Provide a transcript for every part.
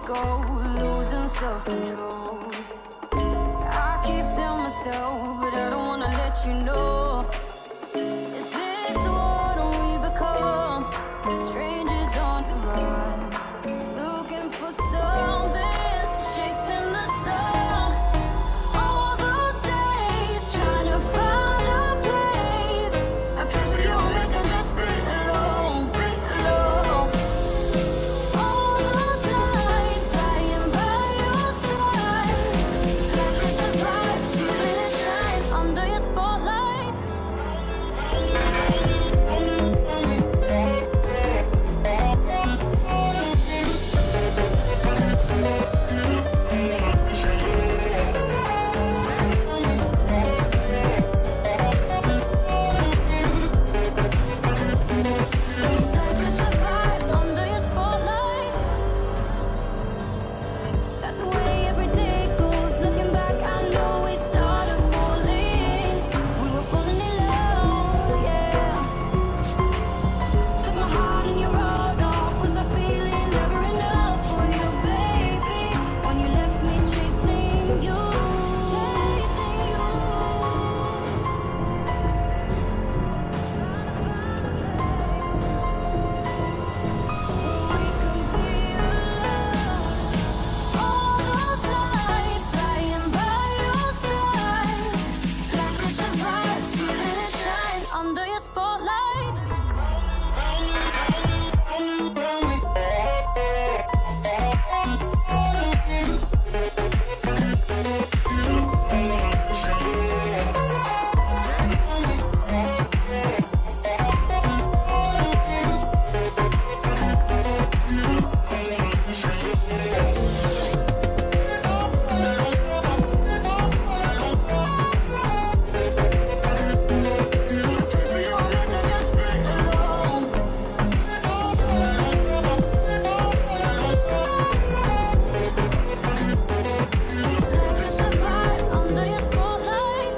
go, losing self-control. I keep telling myself, but I don't wanna let you know. Is this what we become? Strangers on the run, looking for something, chasing the sun. All those days trying to find a place we only can just be alone, alone. All those nights lying by your side, like we survived, feeling it shine under your spotlight. Like we survived under your spotlight. That's the way every day goes. Looking back, I know we started falling. We were falling in love, yeah. Took my heart and you wrote off. Was I feeling never enough for you, baby? When you left me chasing you, chasing you. We could be alone. All those nights lying by your side, like we survived, feeling it shine under your spotlight. We only could just be alone. Like we survived under your spotlight.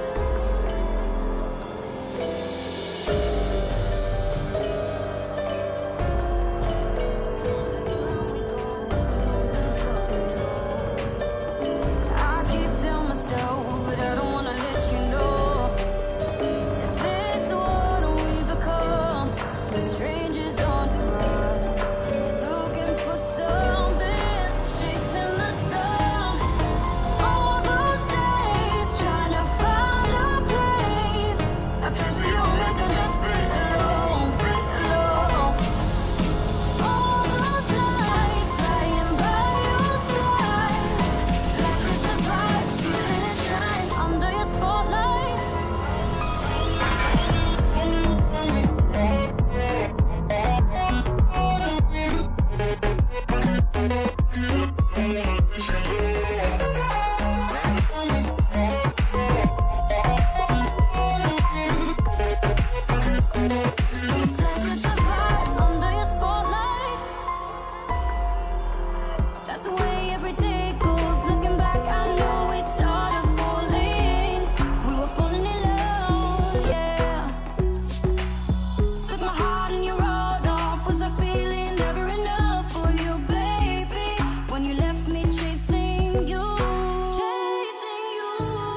Losing self-control. I keep telling myself, but I don't wanna let you know. Is this what we become? Strangers on the run, looking for something, chasing the sun. All those days trying to find a place we only can just be alone, alone. All those nights lying by your side, like we survived, feeling it shine under your spotlight. Like we survived under your spotlight. That's the way every day goes. Looking back, I know we started falling. We were falling in love, yeah. Took my heart and you wrote off. Was I feeling never enough for you, baby? When you left me chasing you, chasing you.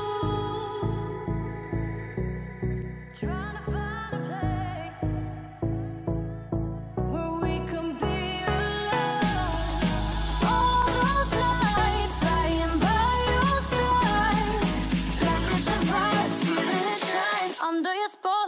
Trying to find a place where we can be alone. All those nights lying by your side, like we survived, feeling it shine under your spotlight.